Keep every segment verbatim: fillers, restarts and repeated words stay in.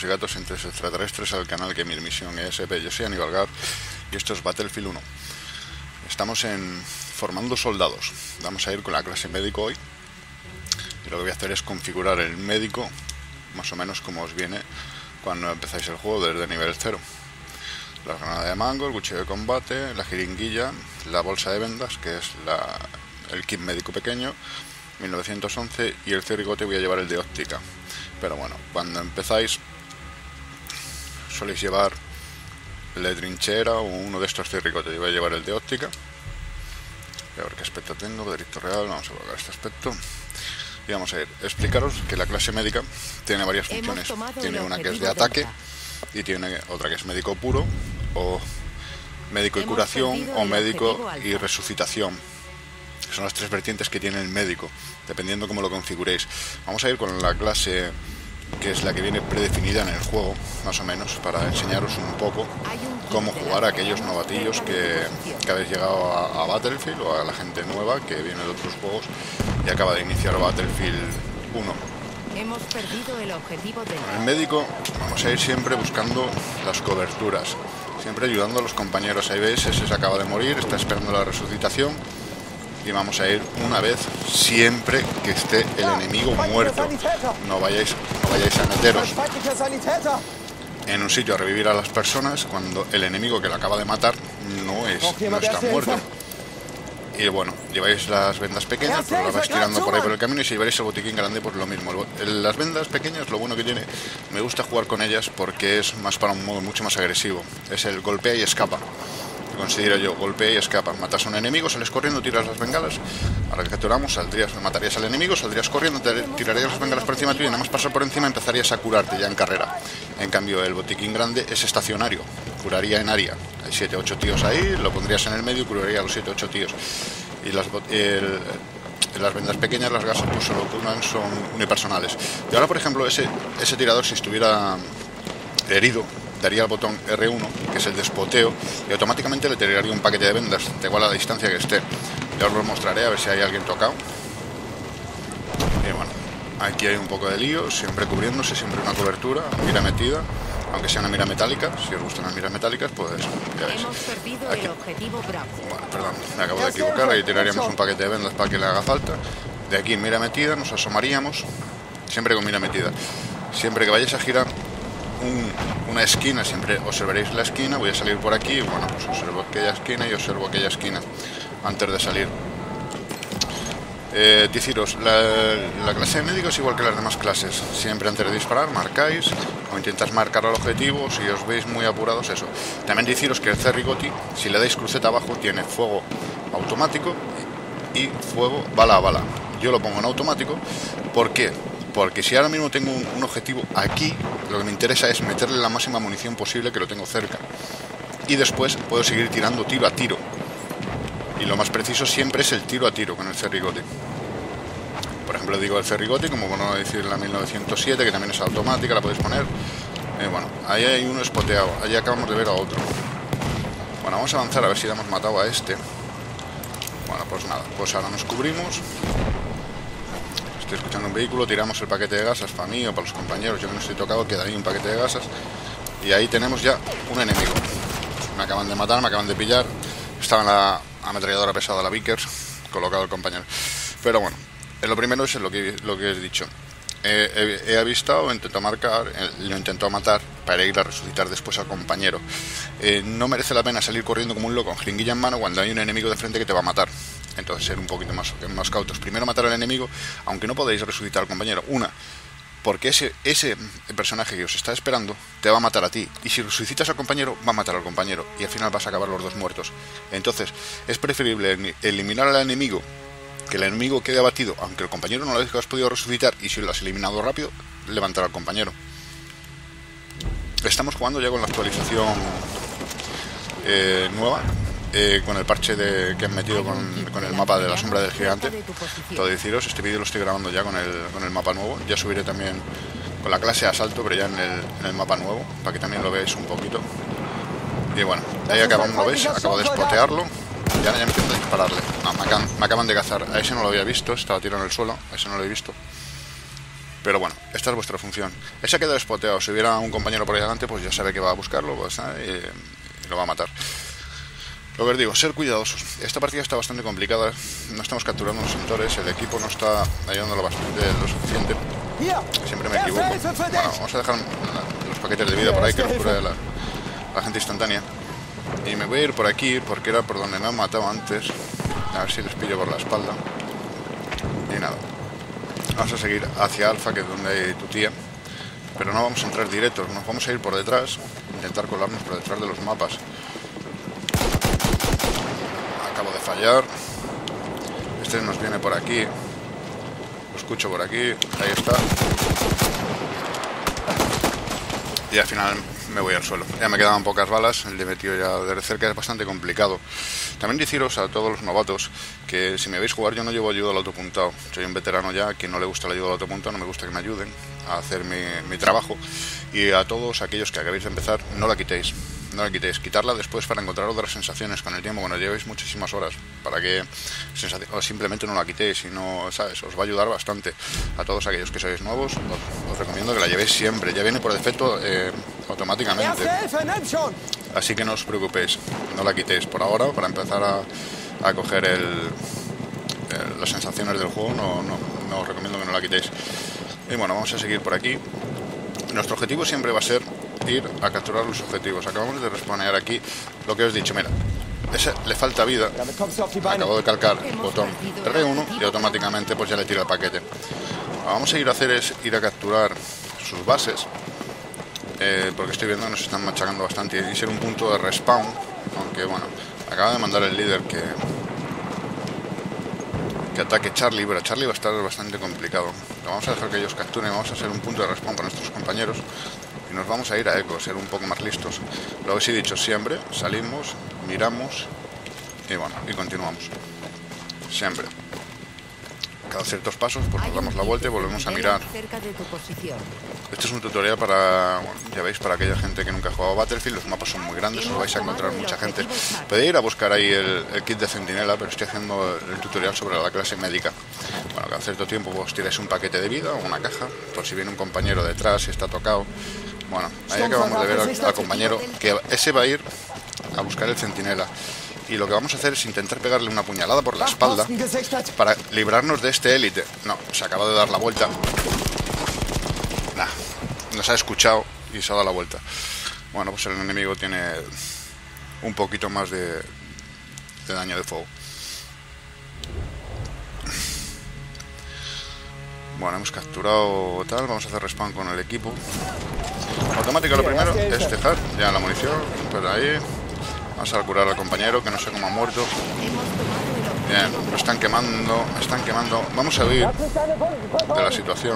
y gatos entre extraterrestres al canal Gamer Misión E S P. Yo soy Aníbal Gar y esto es Battlefield uno. Estamos en formando soldados. Vamos a ir con la clase médico hoy. Y lo que voy a hacer es configurar el médico más o menos como os viene cuando empezáis el juego desde nivel cero. La granada de mango, el cuchillo de combate, la jeringuilla, la bolsa de vendas, que es la, el kit médico pequeño, mil novecientos once, y el cerrigote voy a llevar el de óptica. Pero bueno, cuando empezáis soléis llevar el de trinchera o uno de estos cerrigotes. Yo voy a llevar el de óptica. Voy a ver qué aspecto tengo, Veredicto Real, vamos a colocar este aspecto. Y vamos a ir, explicaros que la clase médica tiene varias funciones. Tiene una que es de ataque y tiene otra que es médico puro o médico y curación o médico y resucitación. Son las tres vertientes que tiene el médico, dependiendo cómo lo configuréis. Vamos a ir con la clase que es la que viene predefinida en el juego, más o menos, para enseñaros un poco cómo jugar a aquellos novatillos que, que habéis llegado a, a Battlefield, o a la gente nueva que viene de otros juegos y acaba de iniciar Battlefield uno. Hemos perdido el objetivo de... Con el médico vamos a ir siempre buscando las coberturas, siempre ayudando a los compañeros. Ahí veis, ese se acaba de morir, está esperando la resucitación. Y vamos a ir una vez siempre que esté el enemigo muerto. No vayáis, no vayáis a meteros en un sitio a revivir a las personas cuando el enemigo que lo acaba de matar no, es, no está muerto. Y bueno, lleváis las vendas pequeñas, pues las vais tirando por ahí por el camino, y si lleváis el botiquín grande, pues lo mismo. Las vendas pequeñas, lo bueno que tiene, me gusta jugar con ellas porque es más para un modo mucho más agresivo. Es el golpea y escapa. Considero yo, golpea y escapa. Matas a un enemigo, sales corriendo, tiras las bengalas. Ahora que capturamos, saldrías, matarías al enemigo, saldrías corriendo, te tirarías las bengalas por encima tuyo y nada más pasar por encima empezarías a curarte ya en carrera. En cambio, el botiquín grande es estacionario, curaría en área. Hay siete ocho tíos ahí, lo pondrías en el medio y curaría a los siete ocho tíos. Y las, el, las vendas pequeñas, las gasas, pues solo curan, son unipersonales. Y ahora, por ejemplo, ese, ese tirador, si estuviera herido, daría el botón R uno, que es el despoteo, y automáticamente le tiraría un paquete de vendas, da igual a la distancia que esté. Ya os lo mostraré a ver si hay alguien tocado. Y bueno, aquí hay un poco de lío, siempre cubriéndose, siempre una cobertura, mira metida, aunque sea una mira metálica. Si os gustan las miras metálicas, pues ya veis. Hemos perdido Aquí. el objetivo Bravo. Bueno, perdón, me acabo de equivocar, ahí tiraríamos un paquete de vendas para que le haga falta. De aquí mira metida, nos asomaríamos, siempre con mira metida. Siempre que vayáis a girar Un, una esquina, siempre observaréis la esquina. Voy a salir por aquí, bueno, pues observo aquella esquina y observo aquella esquina antes de salir. Eh, deciros, la, la clase de médico es igual que las demás clases. Siempre antes de disparar marcáis o intentáis marcar al objetivo. Si os veis muy apurados, eso. También deciros que el cerrigote, si le dais cruceta abajo, tiene fuego automático y fuego bala a bala. Yo lo pongo en automático. ¿Por qué? Porque si ahora mismo tengo un, un objetivo aquí, lo que me interesa es meterle la máxima munición posible, que lo tengo cerca. Y después puedo seguir tirando tiro a tiro. Y lo más preciso siempre es el tiro a tiro con el cerrigote. Por ejemplo, digo el cerrigote, como por no decir la mil novecientos siete, que también es automática, la podéis poner. Eh, bueno, ahí hay uno espoteado, allí acabamos de ver a otro. Bueno, vamos a avanzar a ver si ya hemos matado a este. Bueno, pues nada, pues ahora nos cubrimos. Estoy escuchando un vehículo, tiramos el paquete de gasas para mí o para los compañeros. Yo que no estoy tocado, queda ahí un paquete de gasas. Y ahí tenemos ya un enemigo. Me acaban de matar, me acaban de pillar. Estaba en la ametralladora pesada, la Vickers, colocado el compañero. Pero bueno, lo primero es lo que, lo que he dicho. Eh, he, he avistado, he intentado marcar, eh, lo intentado matar para ir a resucitar después al compañero. Eh, no merece la pena salir corriendo como un loco con jeringuilla en mano cuando hay un enemigo de frente que te va a matar. Entonces ser un poquito más, más cautos. Primero matar al enemigo, aunque no podéis resucitar al compañero. Una, porque ese, ese personaje que os está esperando te va a matar a ti. Y si resucitas al compañero, va a matar al compañero. Y al final vas a acabar los dos muertos. Entonces es preferible eliminar al enemigo, que el enemigo quede abatido, aunque el compañero no lo hayas podido resucitar. Y si lo has eliminado rápido, levantar al compañero. Estamos jugando ya con la actualización eh, nueva. Eh, con el parche de, que han metido con, con el mapa de la sombra del gigante. Todo deciros, este vídeo lo estoy grabando ya con el, con el mapa nuevo. Ya subiré también con la clase asalto, pero ya en el, en el mapa nuevo, para que también lo veáis un poquito. Y bueno, ahí acabamos, lo veis, acabo de spotearlo. Y ahora ya me intento dispararle. No, me acaban, me acaban de cazar. A ese no lo había visto, estaba tirado en el suelo, a ese no lo he visto. Pero bueno, esta es vuestra función. Ese ha quedado espoteado. Si hubiera un compañero por ahí adelante, pues ya sabe que va a buscarlo, pues, ¿eh? y, y lo va a matar. Lo que os digo, ser cuidadosos. Esta partida está bastante complicada. No estamos capturando los sectores. El equipo no está ayudándolo bastante lo suficiente. Siempre me equivoco. Bueno, vamos a dejar los paquetes de vida por ahí que nos cura la, la gente instantánea. Y me voy a ir por aquí porque era por donde me han matado antes. A ver si les pillo por la espalda. Y nada. Vamos a seguir hacia Alfa, que es donde hay tu tía. Pero no vamos a entrar directos. Nos vamos a ir por detrás. Intentar colarnos por detrás de los mapas. Acabo de fallar. Este nos viene por aquí. Lo escucho por aquí. Ahí está. Y al final me voy al suelo. Ya me quedaban pocas balas. El de metido ya de cerca es bastante complicado. También deciros a todos los novatos que si me veis jugar yo no llevo ayuda al autopuntado. Soy un veterano ya, que no le gusta la ayuda al autopuntado, no me gusta que me ayuden a hacer mi, mi trabajo. Y a todos aquellos que acabéis de empezar, no la quitéis. No la quitéis, quitarla después para encontrar otras sensaciones con el tiempo, cuando llevéis muchísimas horas, para que o simplemente no la quitéis y no, ¿sabes? Os va a ayudar bastante. A todos aquellos que sois nuevos, os, os recomiendo que la llevéis siempre, ya viene por defecto eh, automáticamente. Así que no os preocupéis, no la quitéis por ahora, para empezar a, a coger el, el, las sensaciones del juego, no, no, no os recomiendo que no la quitéis. Y bueno, vamos a seguir por aquí. Nuestro objetivo siempre va a ser ir a capturar los objetivos. Acabamos de respawnear aquí lo que os he dicho. Mira, ese le falta vida. Acabo de calcar el botón R uno y automáticamente pues ya le tira el paquete. Lo que vamos a ir a hacer es ir a capturar sus bases, eh, porque estoy viendo que nos están machacando bastante, y ser un punto de respawn. Aunque bueno, acaba de mandar el líder que que ataque Charlie, pero Charlie va a estar bastante complicado. Lo vamos a dejar que ellos capturen, vamos a hacer un punto de respawn para nuestros compañeros y nos vamos a ir a eco, ser un poco más listos. Lo que os he dicho siempre, salimos, miramos y bueno, y continuamos. Siempre. Cada ciertos pasos, pues nos damos la vuelta y volvemos a mirar. Este es un tutorial para, bueno, ya veis, para aquella gente que nunca ha jugado Battlefield. Los mapas son muy grandes, os vais a encontrar mucha gente. Podéis ir a buscar ahí el, el kit de centinela, pero estoy haciendo el tutorial sobre la clase médica. Bueno, cada cierto tiempo os tiráis un paquete de vida o una caja, por si viene un compañero detrás y está tocado. Bueno, ahí acabamos de ver al, al compañero, que ese va a ir a buscar el centinela. Y lo que vamos a hacer es intentar pegarle una puñalada por la espalda para librarnos de este élite. No, se acaba de dar la vuelta. Nah, nos ha escuchado y se ha dado la vuelta. Bueno, pues el enemigo tiene un poquito más de, de daño de fuego. Bueno, hemos capturado tal. Vamos a hacer respawn con el equipo. Automática lo primero es dejar ya la munición por ahí. Vamos a curar al compañero, que no sé cómo ha muerto. Bien, lo están quemando, están quemando. Vamos a huir de la situación.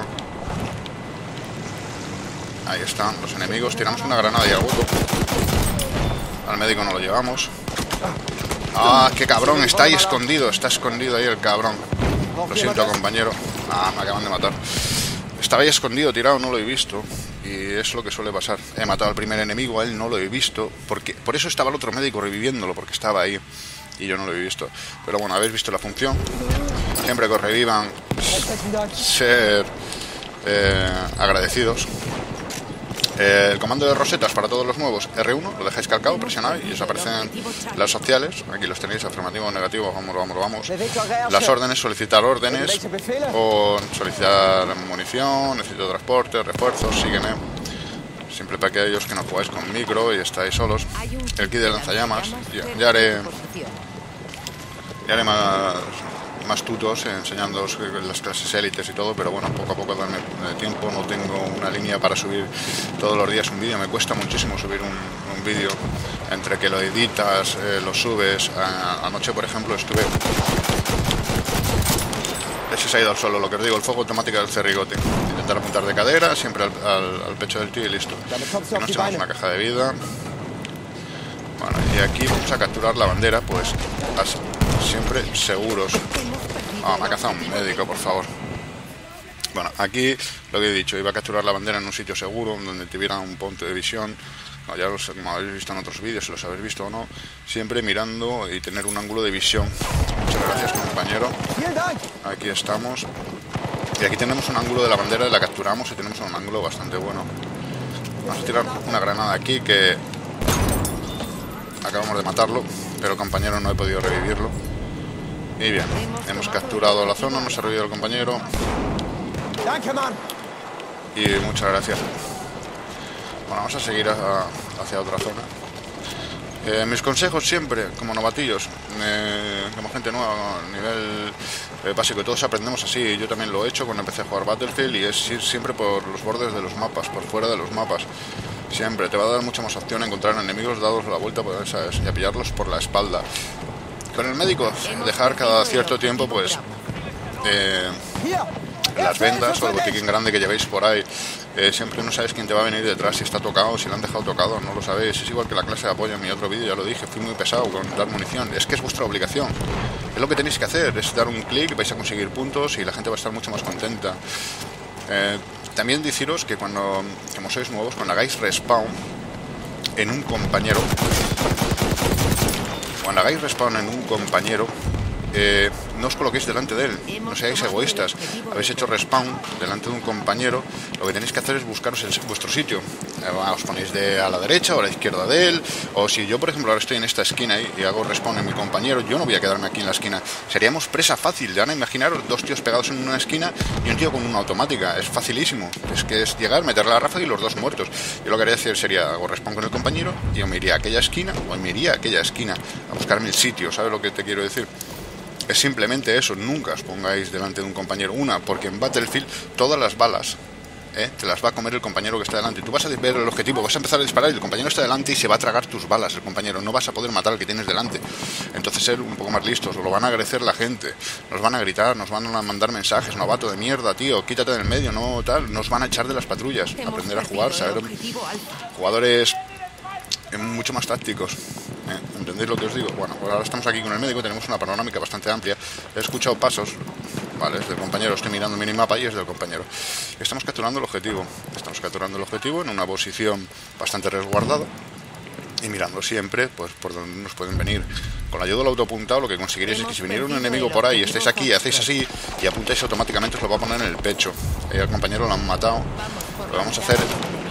Ahí están los enemigos. Tiramos una granada y al hueco. Al médico no lo llevamos. Ah, qué cabrón, está ahí escondido. Está escondido ahí el cabrón. Lo siento, compañero. Ah, me acaban de matar. Estaba ahí escondido, tirado, no lo he visto. Y es lo que suele pasar. He matado al primer enemigo, a él no lo he visto. Porque, por eso estaba el otro médico reviviéndolo, porque estaba ahí. Y yo no lo he visto. Pero bueno, habéis visto la función. Siempre que os revivan, ser eh, agradecidos. Eh, el comando de rosetas para todos los nuevos, R uno, lo dejáis calcado, presionáis y os aparecen las sociales. Aquí los tenéis, afirmativo, negativo, vamos, vamos, vamos. Las órdenes, solicitar órdenes o solicitar munición, necesito transporte, refuerzos, sígueme. Siempre para aquellos que no jugáis con micro y estáis solos. El kit de lanzallamas, ya, ya haré, ya haré más, más tutos enseñándoos las clases élites y todo, pero bueno, poco a poco darme tiempo. No tengo una línea para subir todos los días un vídeo, me cuesta muchísimo subir un, un vídeo, entre que lo editas, eh, lo subes. A, anoche, por ejemplo, estuve... Ese se ha ido al suelo, lo que os digo, el fuego automático del cerrigote. Intentar apuntar de cadera, siempre al, al, al pecho del tío y listo. Nos echamos una caja de vida. Bueno, y aquí vamos a capturar la bandera, pues así, siempre seguros. Ah, me ha cazado un médico, por favor. Bueno, aquí lo que he dicho, iba a capturar la bandera en un sitio seguro, donde tuviera un punto de visión. No, ya los, como habéis visto en otros vídeos, si los habéis visto o no, siempre mirando y tener un ángulo de visión. Muchas gracias, compañero. Aquí estamos. Y aquí tenemos un ángulo de la bandera, la capturamos y tenemos un ángulo bastante bueno. Vamos a tirar una granada aquí que acabamos de matarlo, pero el compañero no he podido revivirlo. Y bien, hemos capturado la zona, nos ha revivido el compañero. Y muchas gracias. Bueno, vamos a seguir a, hacia otra zona. Eh, mis consejos siempre, como novatillos, eh, como gente nueva, a nivel eh, básico, todos aprendemos así. Yo también lo he hecho cuando empecé a jugar Battlefield, y es ir siempre por los bordes de los mapas, por fuera de los mapas. Siempre te va a dar mucha más opción a encontrar enemigos dados la vuelta, pues, ¿sabes? Y a pillarlos por la espalda. Con el médico, dejar cada cierto tiempo, pues, eh, las vendas o el botiquín grande que llevéis por ahí. Eh, siempre no sabes quién te va a venir detrás, si está tocado, si lo han dejado tocado, no lo sabéis. Es igual que la clase de apoyo en mi otro vídeo, ya lo dije, fui muy pesado con dar munición. Es que es vuestra obligación, es lo que tenéis que hacer, es dar un clic, vais a conseguir puntos y la gente va a estar mucho más contenta. Eh, también deciros que cuando, como sois nuevos, cuando hagáis respawn en un compañero, cuando hagáis respawn en un compañero, Eh, no os coloquéis delante de él, no seáis egoístas. Habéis hecho respawn delante de un compañero, lo que tenéis que hacer es buscaros el, vuestro sitio. Eh, os ponéis de a la derecha o a la izquierda de él, o si yo por ejemplo ahora estoy en esta esquina y, y hago respawn en mi compañero, yo no voy a quedarme aquí en la esquina. Seríamos presa fácil, ya van a imaginaros dos tíos pegados en una esquina y un tío con una automática, es facilísimo. Es que es llegar, meter la ráfaga y los dos muertos. Yo lo que haría hacer sería hago respawn con el compañero y yo me iría a aquella esquina o me iría a aquella esquina a buscarme el sitio, ¿sabes lo que te quiero decir? Es simplemente eso, nunca os pongáis delante de un compañero. Una, porque en Battlefield todas las balas ¿eh? te las va a comer el compañero que está delante. Tú vas a ver el objetivo, vas a empezar a disparar y el compañero está delante y se va a tragar tus balas. El compañero no vas a poder matar al que tienes delante. Entonces ser un poco más listos, os lo van a agradecer la gente, nos van a gritar, nos van a mandar mensajes, novato de mierda, tío, quítate del medio, no tal, nos van a echar de las patrullas. Aprender a jugar, saber jugadores mucho más tácticos. ¿Eh? ¿Entendéis lo que os digo? Bueno, pues ahora estamos aquí con el médico, tenemos una panorámica bastante amplia. He escuchado pasos, vale, es del compañero, estoy mirando el minimapa y es del compañero. Estamos capturando el objetivo, estamos capturando el objetivo en una posición bastante resguardada y mirando siempre, pues, por donde nos pueden venir. Con la ayuda del autoapuntado lo que conseguiréis es que si viniera un enemigo por ahí, estáis aquí, hacéis así y apuntáis automáticamente, os lo va a poner en el pecho. Ahí al compañero lo han matado. Lo que vamos a hacer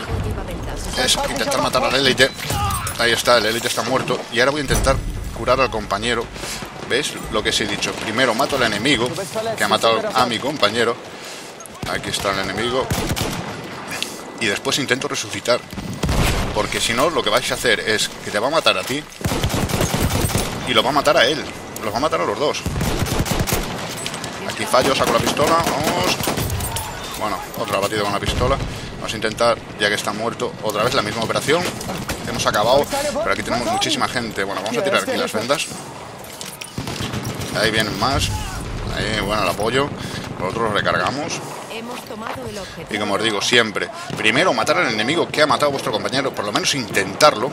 es intentar matar al élite. Ahí está, el élite está muerto. Y ahora voy a intentar curar al compañero. ¿Veis lo que os he dicho? Primero mato al enemigo, que ha matado a mi compañero. Aquí está el enemigo. Y después intento resucitar. Porque si no, lo que vais a hacer es que te va a matar a ti y lo va a matar a él. Los va a matar a los dos. Aquí fallo, saco la pistola. Vamos. Bueno, otra batida con la pistola. Vamos a intentar, ya que está muerto, otra vez la misma operación. Hemos acabado, pero aquí tenemos muchísima gente. Bueno, vamos a tirar aquí las vendas. Ahí vienen más. Ahí, bueno, el apoyo. Nosotros recargamos. Y como os digo, siempre, primero matar al enemigo que ha matado a vuestro compañero, por lo menos intentarlo.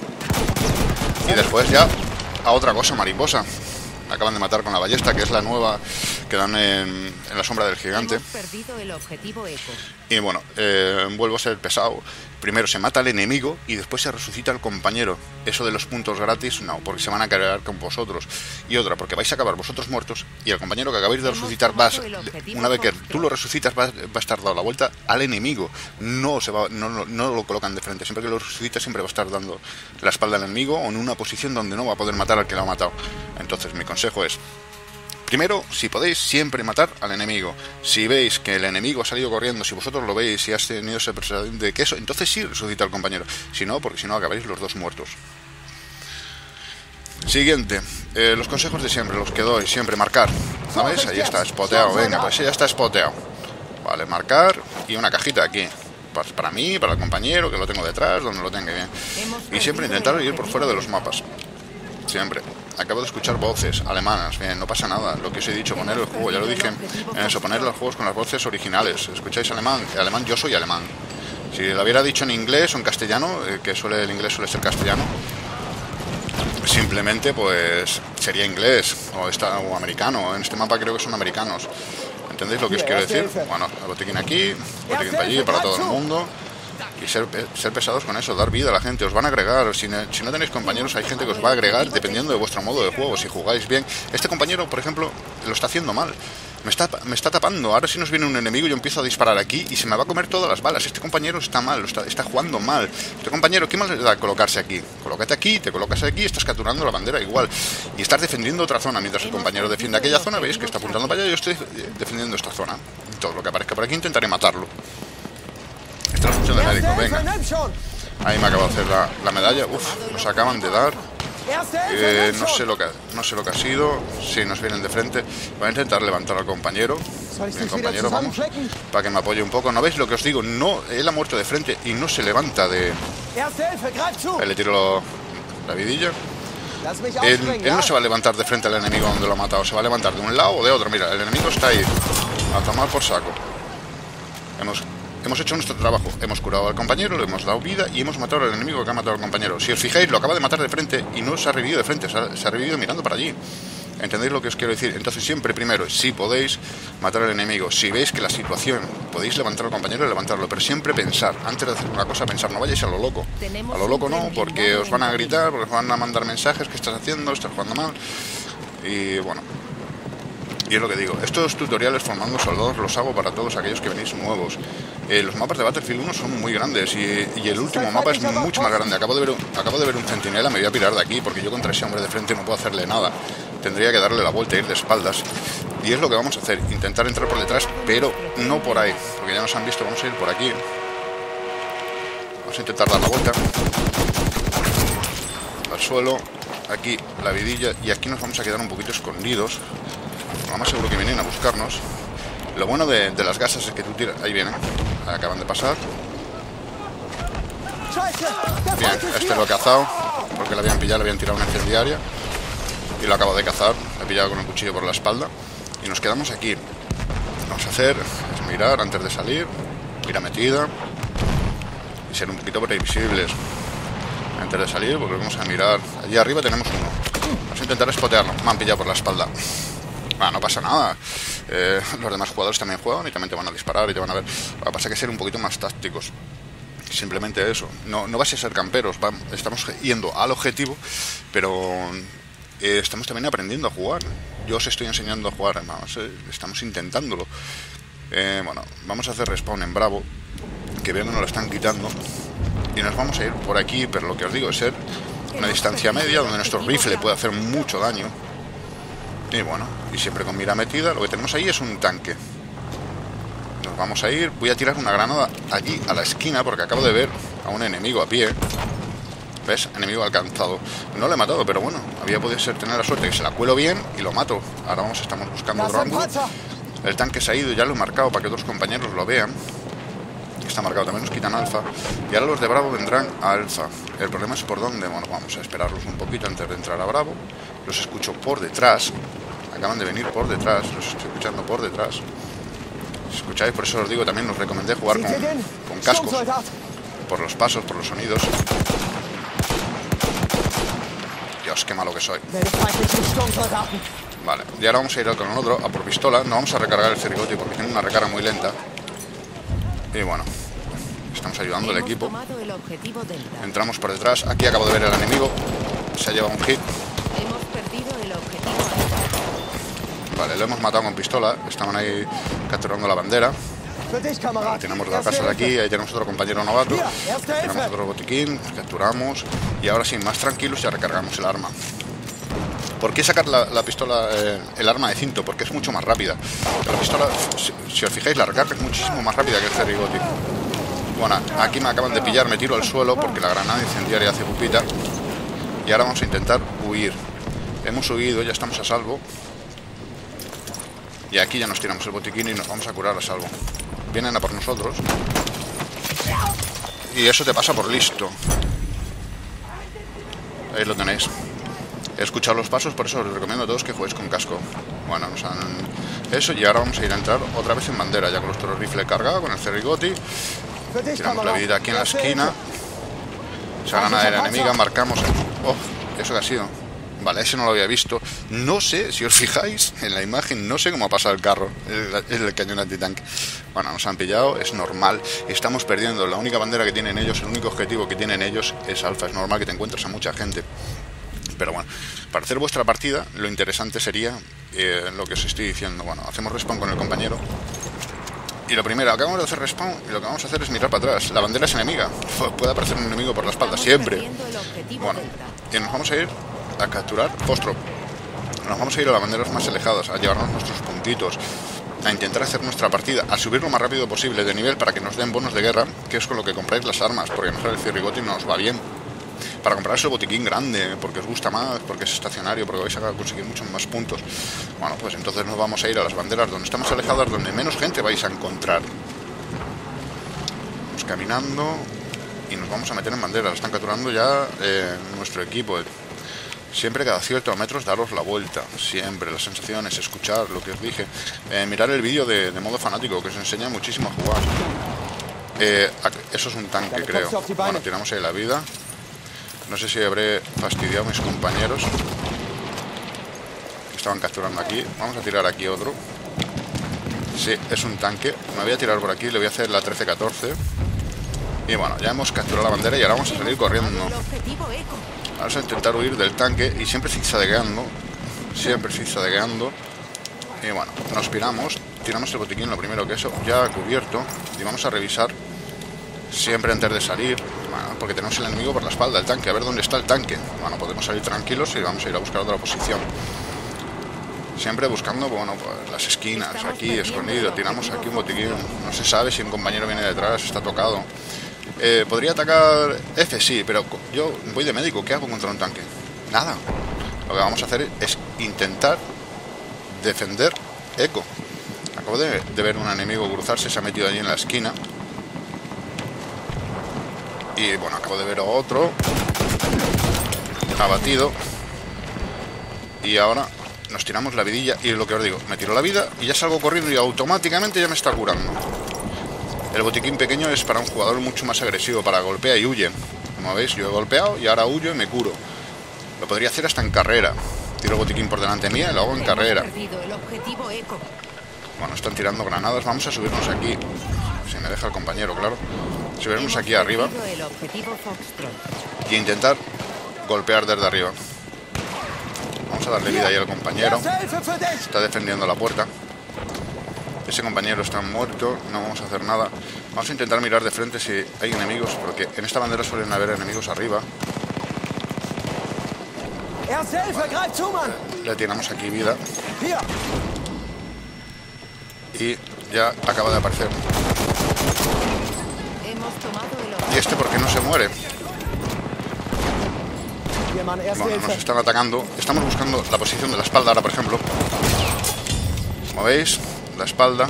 Y después ya a otra cosa mariposa. Acaban de matar con la ballesta, que es la nueva que dan en, en la sombra del gigante. Hemos perdido el objetivo eco. Y bueno, eh, vuelvo a ser pesado. Primero se mata al enemigo y después se resucita al compañero. Eso de los puntos gratis, no, porque se van a cargar con vosotros. Y otra, porque vais a acabar vosotros muertos y el compañero que acabáis de resucitar, vas, una vez que tú lo resucitas, va, va a estar dando la vuelta al enemigo. No, se va, no, no, no lo colocan de frente. Siempre que lo resucitas, siempre va a estar dando la espalda al enemigo o en una posición donde no va a poder matar al que lo ha matado. Entonces mi consejo es: primero, si podéis, siempre matar al enemigo. Si veis que el enemigo ha salido corriendo, si vosotros lo veis, si has tenido esa percepción de queso, entonces sí resucita al compañero. Si no, porque si no acabaréis los dos muertos. Siguiente, eh, los consejos de siempre, los que doy, siempre marcar. ¿Sabéis? Ahí está, spoteado. Venga, pues sí, ya está spoteado. Vale, marcar y una cajita aquí. Pues para mí, para el compañero, que lo tengo detrás, donde lo tenga bien. Y siempre intentar ir por fuera de los mapas. Siempre. Acabo de escuchar voces alemanas, bien, no pasa nada. Lo que os he dicho, poner el juego, ya lo dije en eso, poner los juegos con las voces originales. ¿Escucháis alemán? Alemán, yo soy alemán. Si lo hubiera dicho en inglés o en castellano, eh, que suele el inglés suele ser castellano, simplemente pues sería inglés o, esta, o americano. En este mapa creo que son americanos. ¿Entendéis lo que os quiero decir? Bueno, el botiquín aquí, botiquín para allí, para todo el mundo. Y ser, ser pesados con eso, dar vida a la gente, os van a agregar. Si no, si no tenéis compañeros, hay gente que os va a agregar dependiendo de vuestro modo de juego. Si jugáis bien, este compañero, por ejemplo, lo está haciendo mal. Me está, me está tapando. Ahora si nos viene un enemigo yo empiezo a disparar aquí y se me va a comer todas las balas. Este compañero está mal, está, está jugando mal. Este compañero, ¿qué más le da colocarse aquí? Colócate aquí, te colocas aquí, estás capturando la bandera igual. Y estás defendiendo otra zona. Mientras el compañero defiende aquella zona, veis que está apuntando para allá, yo estoy defendiendo esta zona. Todo lo que aparezca por aquí intentaré matarlo. Esta es la función de médico, venga. Ahí me acabo de hacer la, la medalla. Uf, nos acaban de dar. Eh, no sé lo que no sé lo que ha sido. Si nos vienen de frente. Voy a intentar levantar al compañero. Bien, compañero, vamos. Para que me apoye un poco. ¿No veis lo que os digo? No, él ha muerto de frente y no se levanta de... Ahí le tiro lo, la vidilla. Él, él no se va a levantar de frente al enemigo donde lo ha matado. Se va a levantar de un lado o de otro. Mira, el enemigo está ahí. A tomar por saco. Hemos... Hemos hecho nuestro trabajo, hemos curado al compañero, le hemos dado vida y hemos matado al enemigo que ha matado al compañero. Si os fijáis, lo acaba de matar de frente y no se ha revivido de frente, se ha, se ha revivido mirando para allí. ¿Entendéis lo que os quiero decir? Entonces siempre primero, si podéis, matar al enemigo. Si veis que la situación, podéis levantar al compañero y levantarlo, pero siempre pensar, antes de hacer una cosa, pensar, no vayáis a lo loco. A lo loco no, porque os van a gritar, porque os van a mandar mensajes, ¿qué estás haciendo? ¿Estás jugando mal? Y bueno... Y es lo que digo, estos tutoriales formando soldados los hago para todos aquellos que venís nuevos. Eh, los mapas de Battlefield uno son muy grandes y, y el último mapa es mucho más grande. Acabo de, ver un, acabo de ver un centinela, me voy a pirar de aquí porque yo contra ese hombre de frente no puedo hacerle nada. Tendría que darle la vuelta e ir de espaldas. Y es lo que vamos a hacer, intentar entrar por detrás, pero no por ahí. Porque ya nos han visto, vamos a ir por aquí. Vamos a intentar dar la vuelta. Al suelo, aquí la vidilla y aquí nos vamos a quedar un poquito escondidos. Lo más seguro que vienen a buscarnos. Lo bueno de, de las gasas es que tú tiras... Ahí vienen. Acaban de pasar. Bien, este lo he cazado. Porque le habían pillado, le habían tirado una incendiaria. Y lo acabo de cazar. Le he pillado con un cuchillo por la espalda. Y nos quedamos aquí. Lo que vamos a hacer es mirar antes de salir. Mira metida. Y ser un poquito previsibles. Antes de salir volvemos a mirar. Allí arriba tenemos uno. Vamos a intentar espotearlo. Me han pillado por la espalda. Ah, no pasa nada. Eh, los demás jugadores también juegan y también te van a disparar y te van a ver. Lo que pasa es que ser un poquito más tácticos. Simplemente eso. No, no vais a ser camperos. Va, estamos yendo al objetivo, pero eh, estamos también aprendiendo a jugar. Yo os estoy enseñando a jugar. Además, eh, estamos intentándolo. Eh, bueno, vamos a hacer respawn en Bravo. Que veo que nos lo están quitando. Y nos vamos a ir por aquí, pero lo que os digo es ser una distancia media donde nuestro rifle puede hacer mucho daño. Y bueno, y siempre con mira metida. Lo que tenemos ahí es un tanque. Nos vamos a ir. Voy a tirar una granada allí a la esquina porque acabo de ver a un enemigo a pie. ¿Ves? Enemigo alcanzado. No lo he matado, pero bueno, había podido ser tener la suerte que se la cuelo bien y lo mato. Ahora vamos, estamos buscando otro ángulo. El tanque se ha ido, ya lo he marcado para que otros compañeros lo vean. Está marcado, también nos quitan alfa. Y ahora los de Bravo vendrán a alfa. El problema es por dónde. Bueno, vamos a esperarlos un poquito antes de entrar a Bravo. Los escucho por detrás. Acaban de venir por detrás. Los estoy escuchando por detrás. Si escucháis, por eso os digo, también os recomendé jugar con, con cascos. Por los pasos, por los sonidos. Dios, qué malo que soy. Vale, y ahora vamos a ir con el otro a por pistola. No vamos a recargar el Cerigoti porque tiene una recarga muy lenta. Y bueno, estamos ayudando al equipo. Entramos por detrás. Aquí acabo de ver al enemigo. Se ha llevado un hit. Hemos perdido el objetivo. Vale, lo hemos matado con pistola. Estaban ahí capturando la bandera. Vale, tenemos la casa de aquí. Ahí tenemos otro compañero novato. Tenemos otro botiquín. Capturamos. Y ahora sí, más tranquilos, ya recargamos el arma. ¿Por qué sacar la, la pistola, eh, el arma de cinto? Porque es mucho más rápida. La pistola, si, si os fijáis, la recarga es muchísimo más rápida que el Cerigoti. Bueno, aquí me acaban de pillar, me tiro al suelo porque la granada incendiaria hace pupita. Y ahora vamos a intentar huir. Hemos huido, ya estamos a salvo. Y aquí ya nos tiramos el botiquín y nos vamos a curar a salvo. Vienen a por nosotros. Y eso te pasa por listo. Ahí lo tenéis. He escuchado los pasos, por eso os recomiendo a todos que juguéis con casco. Bueno, nos han... Eso, y ahora vamos a ir a entrar otra vez en bandera, ya con nuestro rifle cargado, con el Cerigoti. Tiramos la vida aquí en la esquina. Esa granadera enemiga, marcamos... Oh, ¿eso qué ha sido? Vale, ese no lo había visto. No sé, si os fijáis en la imagen, no sé cómo ha pasado el carro, el, el cañón antitanque. Bueno, nos han pillado, es normal. Estamos perdiendo. La única bandera que tienen ellos, el único objetivo que tienen ellos es Alfa. Es normal que te encuentres a mucha gente. Pero bueno, para hacer vuestra partida, lo interesante sería eh, lo que os estoy diciendo. Bueno, hacemos respawn con el compañero. Y lo primero, acabamos de hacer respawn y lo que vamos a hacer es mirar para atrás. La bandera es enemiga. Puede aparecer un enemigo por la espalda, siempre. Bueno, y nos vamos a ir a capturar Foxtrot. Nos vamos a ir a las banderas más alejadas, a llevarnos nuestros puntitos, a intentar hacer nuestra partida, a subir lo más rápido posible de nivel para que nos den bonos de guerra, que es con lo que compráis las armas, porque mejor el Cerrigoti nos va bien. Para comprarse el botiquín grande, porque os gusta más, porque es estacionario, porque vais a conseguir muchos más puntos. Bueno, pues entonces nos vamos a ir a las banderas donde estamos alejadas, donde menos gente vais a encontrar. Vamos caminando y nos vamos a meter en banderas. Están capturando ya eh, nuestro equipo. Siempre cada ciertos metros daros la vuelta, siempre, las sensaciones, escuchar lo que os dije, eh, mirar el vídeo de, de modo fanático, que os enseña muchísimo a jugar. Eh, eso es un tanque, creo. Bueno, tiramos ahí la vida. No sé si habré fastidiado a mis compañeros que estaban capturando aquí. Vamos a tirar aquí otro. Sí, es un tanque. Me voy a tirar por aquí, le voy a hacer la trece catorce. Y bueno, ya hemos capturado la bandera y ahora vamos a salir corriendo. Vamos a intentar huir del tanque y siempre zigzagueando, siempre zigzagueando. Y bueno, nos piramos, tiramos el botiquín, lo primero que eso, ya cubierto. Y vamos a revisar siempre antes de salir, bueno, porque tenemos el enemigo por la espalda, el tanque, a ver dónde está el tanque. Bueno, podemos salir tranquilos y vamos a ir a buscar otra posición. Siempre buscando, bueno, pues las esquinas, aquí, escondido, tiramos aquí un botiquín. No se sabe si un compañero viene detrás, está tocado. Eh, ¿Podría atacar F? Sí, pero yo voy de médico, ¿qué hago contra un tanque? Nada. Lo que vamos a hacer es intentar defender Echo. Acabo de, de ver un enemigo cruzarse, se ha metido allí en la esquina. Y bueno, acabo de ver otro abatido. Y ahora nos tiramos la vidilla. Y lo que os digo, me tiro la vida y ya salgo corriendo y automáticamente ya me está curando. El botiquín pequeño es para un jugador mucho más agresivo, para golpea y huye. Como veis, yo he golpeado y ahora huyo y me curo. Lo podría hacer hasta en carrera. Tiro el botiquín por delante mía y lo hago en carrera. Bueno, están tirando granadas. Vamos a subirnos aquí. Si me deja el compañero, claro. Subirnos aquí arriba y intentar golpear desde arriba. Vamos a darle vida ahí al compañero. Está defendiendo la puerta. Ese compañero está muerto, no vamos a hacer nada. Vamos a intentar mirar de frente si hay enemigos, porque en esta bandera suelen haber enemigos arriba. Vale. Le tiramos aquí vida. Y ya acaba de aparecer. ¿Y este por qué no se muere? Bueno, nos están atacando. Estamos buscando la posición de la espalda ahora, por ejemplo. Como veis, la espalda.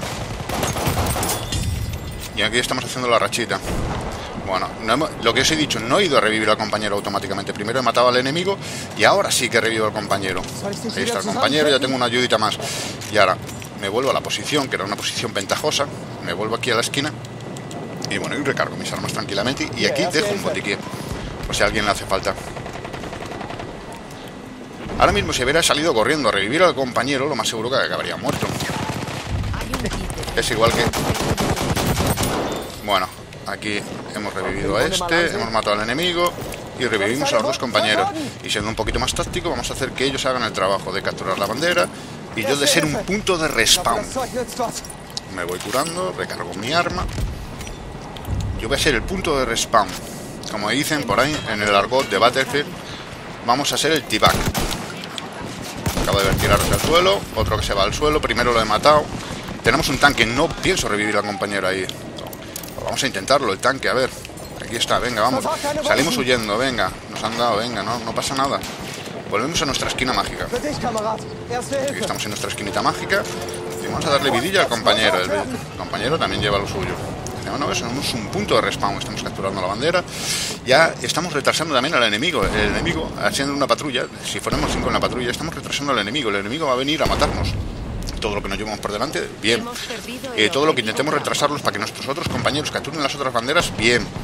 Y aquí estamos haciendo la rachita. Bueno, no hemos, lo que os he dicho, no he ido a revivir al compañero automáticamente. Primero he matado al enemigo y ahora sí que revivo al compañero. Ahí está el compañero, ya tengo una ayudita más. Y ahora me vuelvo a la posición, que era una posición ventajosa. Me vuelvo aquí a la esquina. Y bueno, y recargo mis armas tranquilamente. Y aquí dejo un botiquín, por si a alguien le hace falta. Ahora mismo si hubiera salido corriendo a revivir al compañero, lo más seguro que acabaría muerto. Es igual que... Bueno, aquí hemos revivido a este, hemos matado al enemigo y revivimos a los dos compañeros. Y siendo un poquito más táctico, vamos a hacer que ellos hagan el trabajo de capturar la bandera y yo de ser un punto de respawn. Me voy curando, recargo mi arma. Yo voy a ser el punto de respawn. Como dicen por ahí en el argot de Battlefield, vamos a ser el T-Back. Acabo de ver tirarse al suelo, otro que se va al suelo, primero lo he matado. Tenemos un tanque, no pienso revivir al compañero ahí. Vamos a intentarlo, el tanque, a ver. Aquí está, venga, vamos. Salimos huyendo, venga. Nos han dado, venga, no, no pasa nada. Volvemos a nuestra esquina mágica. Aquí estamos en nuestra esquinita mágica. Y vamos a darle vidilla al compañero. El compañero también lleva lo suyo. No, no, somos un punto de respawn, estamos capturando la bandera. Ya estamos retrasando también al enemigo. El enemigo, haciendo una patrulla, si fuéramos cinco en la patrulla, estamos retrasando al enemigo. El enemigo va a venir a matarnos. Todo lo que nos llevamos por delante, bien. Eh, todo lo que intentemos retrasarlos para que nuestros otros compañeros capturen las otras banderas, bien.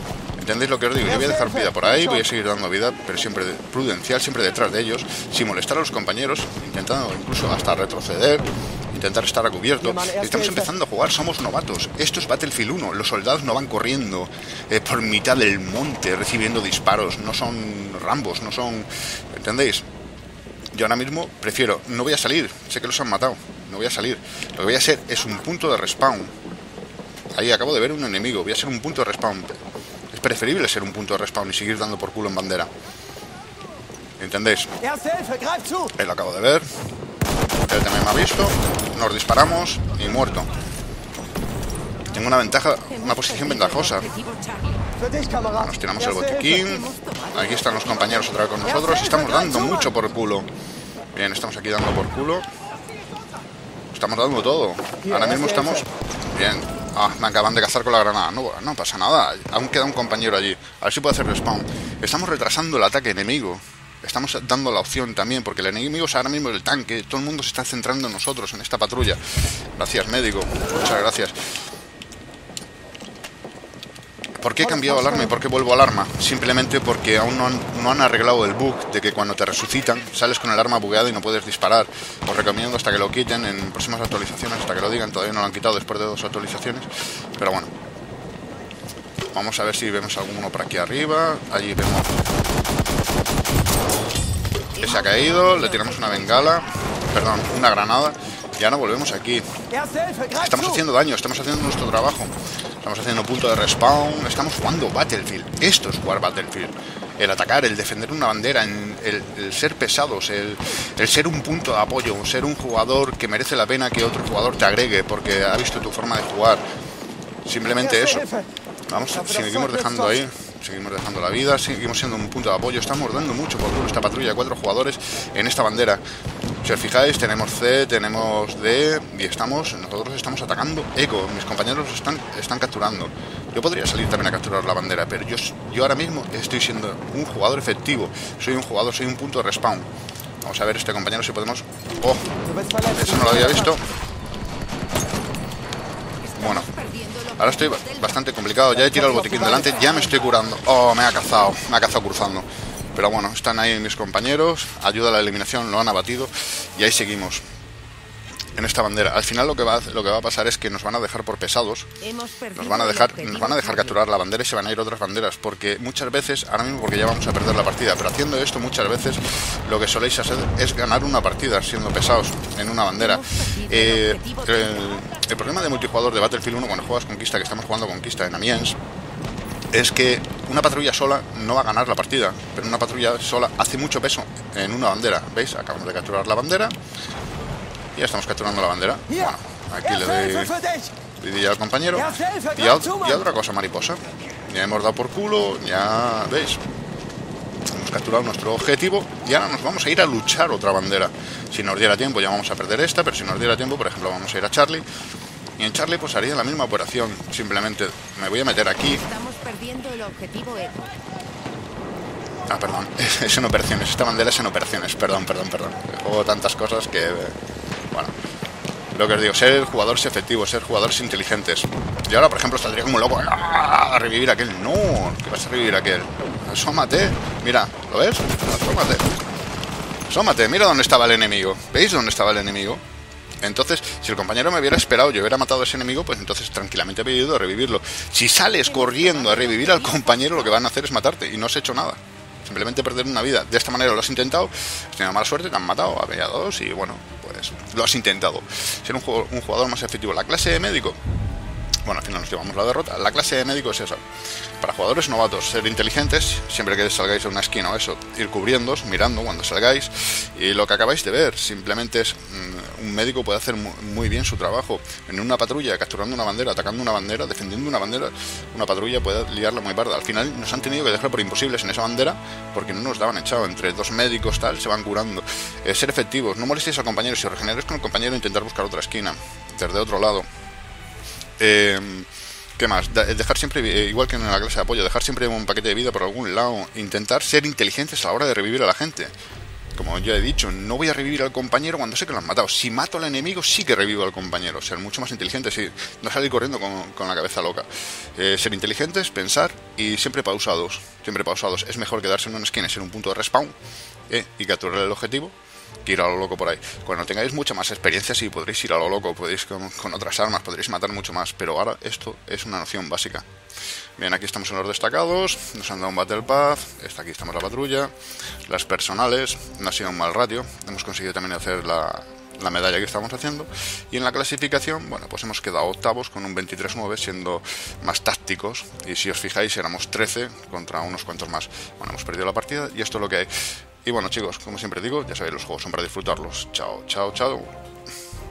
¿Entendéis lo que os digo? Yo voy a dejar vida por ahí, voy a seguir dando vida, pero siempre de, prudencial, siempre detrás de ellos, sin molestar a los compañeros, intentando incluso hasta retroceder, intentar estar a cubierto. Estamos empezando a jugar, somos novatos. Esto es Battlefield uno, los soldados no van corriendo eh, por mitad del monte recibiendo disparos, no son Rambos, no son... ¿Entendéis? Yo ahora mismo prefiero, no voy a salir, sé que los han matado, no voy a salir. Lo que voy a ser es un punto de respawn. Ahí acabo de ver un enemigo, voy a ser un punto de respawn. Es preferible ser un punto de respawn y seguir dando por culo en bandera. ¿Entendéis? Él lo acabo de ver. Él también me ha visto. Nos disparamos y muerto. Tengo una ventaja, una posición ventajosa. Nos tiramos el botiquín. Aquí están los compañeros otra vez con nosotros. Estamos dando mucho por culo. Bien, estamos aquí dando por culo. Estamos dando todo. Ahora mismo estamos... Bien. Ah, me acaban de cazar con la granada. No, no pasa nada. Aún queda un compañero allí. A ver si puedo hacer respawn. Estamos retrasando el ataque enemigo. Estamos dando la opción también, porque el enemigo es ahora mismo el tanque. Todo el mundo se está centrando en nosotros, en esta patrulla. Gracias, médico. Muchas gracias. ¿Por qué he cambiado el arma y por qué vuelvo al arma? Simplemente porque aún no han, no han arreglado el bug de que cuando te resucitan sales con el arma bugueada y no puedes disparar. Os recomiendo hasta que lo quiten en próximas actualizaciones, hasta que lo digan. Todavía no lo han quitado después de dos actualizaciones, pero bueno. Vamos a ver si vemos alguno por aquí arriba. Allí vemos... que se ha caído, le tiramos una bengala, perdón, una granada. Y ahora volvemos aquí. Estamos haciendo daño, estamos haciendo nuestro trabajo. Estamos haciendo punto de respawn. Estamos jugando Battlefield. Esto es jugar Battlefield. El atacar, el defender una bandera, el, el ser pesados, el, el ser un punto de apoyo, ser un jugador que merece la pena que otro jugador te agregue porque ha visto tu forma de jugar. Simplemente eso. Vamos, seguimos dejando ahí, seguimos dejando la vida, seguimos siendo un punto de apoyo. Estamos dando mucho por esta patrulla de cuatro jugadores en esta bandera. Si os fijáis, tenemos C, tenemos D y estamos, nosotros estamos atacando Eco. Mis compañeros están, están capturando. Yo podría salir también a capturar la bandera, pero yo, yo ahora mismo estoy siendo un jugador efectivo. Soy un jugador, soy un punto de respawn. Vamos a ver este compañero si podemos... ¡Oh! Eso no lo había visto. Bueno, ahora estoy bastante complicado. Ya he tirado el botiquín delante, ya me estoy curando. Oh, me ha cazado, me ha cazado cruzando. Pero bueno, están ahí mis compañeros. Ayuda a la eliminación, lo han abatido. Y ahí seguimos en esta bandera. Al final lo que va, lo que va a pasar es que nos van a dejar por pesados. Nos van a dejar, nos van a dejar capturar la bandera y se van a ir otras banderas. Porque muchas veces, ahora mismo porque ya vamos a perder la partida, pero haciendo esto muchas veces lo que soléis hacer es ganar una partida siendo pesados en una bandera. Eh, el, el problema de multijugador de Battlefield uno cuando juegas Conquista, que estamos jugando Conquista en Amiens, es que una patrulla sola no va a ganar la partida, pero una patrulla sola hace mucho peso en una bandera. ¿Veis? Acabamos de capturar la bandera. Ya estamos capturando la bandera. Bueno, aquí le doy vidilla al compañero. Y a, y a otra cosa, mariposa. Ya hemos dado por culo, ya veis. Hemos capturado nuestro objetivo y ahora nos vamos a ir a luchar otra bandera. Si nos diera tiempo ya vamos a perder esta, pero si nos diera tiempo, por ejemplo, vamos a ir a Charlie. Y en Charlie pues haría la misma operación. Simplemente me voy a meter aquí. Estamos perdiendo el objetivo Eco. Ah, perdón, es en operaciones. Esta bandera es en operaciones. Perdón, perdón, perdón. Juego tantas cosas que... Bueno, lo que os digo, ser jugadores efectivos, ser jugadores inteligentes. Y ahora, por ejemplo, saldría como un loco a revivir a aquel. No, ¿qué vas a revivir a aquel? Asómate, mira, ¿lo ves? Asómate. Asómate, mira dónde estaba el enemigo. ¿Veis dónde estaba el enemigo? Entonces, si el compañero me hubiera esperado, yo hubiera matado a ese enemigo, pues entonces tranquilamente habría ido a revivirlo. Si sales corriendo a revivir al compañero, lo que van a hacer es matarte y no has hecho nada. Simplemente perder una vida. De esta manera lo has intentado, has tenido mala suerte, te han matado, había dos y bueno, pues lo has intentado. Ser un jugador, un jugador más efectivo. La clase de médico, bueno, al final nos llevamos la derrota. La clase de médico es esa. Para jugadores novatos, ser inteligentes, siempre que salgáis a una esquina o eso, ir cubriéndoos, mirando cuando salgáis. Y lo que acabáis de ver, simplemente es mmm, un médico puede hacer muy, muy bien su trabajo. En una patrulla, capturando una bandera, atacando una bandera, defendiendo una bandera, una patrulla puede liarla muy parda. Al final nos han tenido que dejar por imposibles en esa bandera porque no nos daban echado. Entre dos médicos, tal, se van curando. Eh, ser efectivos, no molestéis al compañero. Si os regeneráis con el compañero, intentar buscar otra esquina, desde otro lado. Eh... ¿Qué más? Dejar siempre, igual que en la clase de apoyo, dejar siempre un paquete de vida por algún lado. Intentar ser inteligentes a la hora de revivir a la gente. como ya he dicho, no voy a revivir al compañero cuando sé que lo han matado. Si mato al enemigo, sí que revivo al compañero. Ser mucho más inteligente, sí. No salir corriendo con, con la cabeza loca. Eh, ser inteligentes, pensar y siempre pausados. Siempre pausados. Es mejor quedarse en una esquina y ser un punto de respawn eh, y capturar el objetivo que ir a lo loco por ahí. Cuando tengáis mucha más experiencia, sí, podréis ir a lo loco, podéis con, con otras armas, podréis matar mucho más. Pero ahora esto es una noción básica. Bien, aquí estamos en los destacados, nos han dado un Battle Path, esta aquí estamos la patrulla, las personales, no ha sido un mal ratio, hemos conseguido también hacer la, la medalla que estamos haciendo, y en la clasificación, bueno, pues hemos quedado octavos con un veintitrés nueve, siendo más tácticos, y si os fijáis éramos trece contra unos cuantos más. Bueno, hemos perdido la partida y esto es lo que hay. Y bueno, chicos, como siempre digo, ya sabéis, los juegos son para disfrutarlos. Chao, chao, chao.